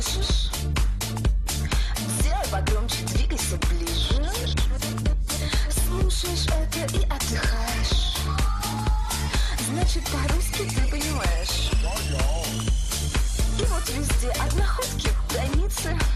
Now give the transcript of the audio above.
слышишь? Делай погромче, двигайся ближе. Слушаешь это и отдыхаешь. Значит, по-русски ты понимаешь. И вот везде от находки границы.